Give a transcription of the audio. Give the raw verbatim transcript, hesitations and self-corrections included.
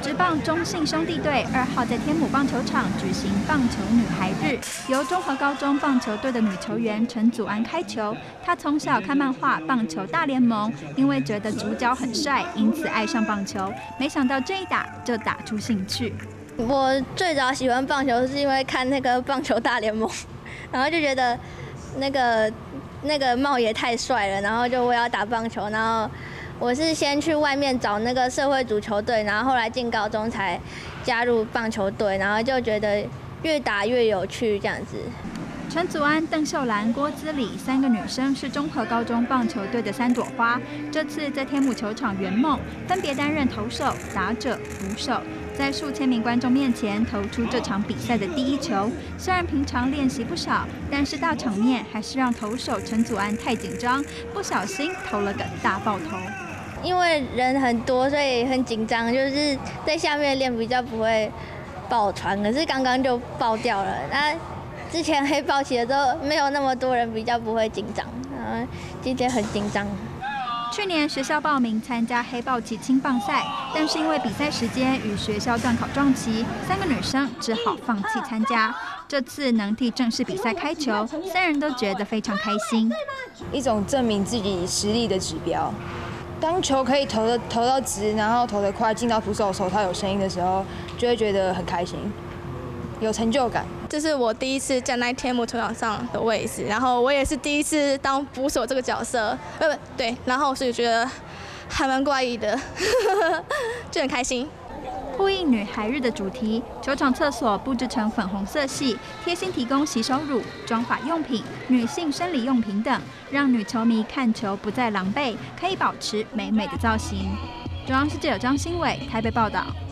职棒中信兄弟队二号在天母棒球场举行棒球女孩日，由中和高中棒球队的女球员陈祖安开球。她从小看漫画《棒球大联盟》，因为觉得主角很帅，因此爱上棒球。没想到这一打就打出兴趣。 我最早喜欢棒球是因为看那个《棒球大联盟》，然后就觉得那个那个茂爷太帅了，然后就我要打棒球，然后。我是先去外面找那个社会足球队，然后后来进高中才加入棒球队，然后就觉得越打越有趣这样子。 陈祖安、邓秀兰、郭姿礼三个女生是中和高中棒球队的三朵花，这次在天母球场圆梦，分别担任投手、打者、捕手，在数千名观众面前投出这场比赛的第一球。虽然平常练习不少，但是大场面还是让投手陈祖安太紧张，不小心投了个大爆头。 因为人很多，所以很紧张，就是在下面练比较不会爆传，可是刚刚就爆掉了。那之前黑豹起的时候没有那么多人，比较不会紧张，然后今天很紧张。 去年学校报名参加黑豹旗青棒赛，但是因为比赛时间与学校段考撞期，三个女生只好放弃参加。这次能替正式比赛开球，三人都觉得非常开心， 一种证明自己实力的指标。当球可以投的投到直，然后投得快，进到捕手手套有声音的时候，就会觉得很开心，有成就感。 这是我第一次站在天母球场上的位置，然后我也是第一次当捕手这个角色，呃不对，然后所以觉得还蛮怪异的，就很开心。 呼应女孩日的主题，球场厕所布置成粉红色系，贴心提供洗手乳、妆发用品、女性生理用品等，让女球迷看球不再狼狈，可以保持美美的造型。中央视记者张新伟台北报道。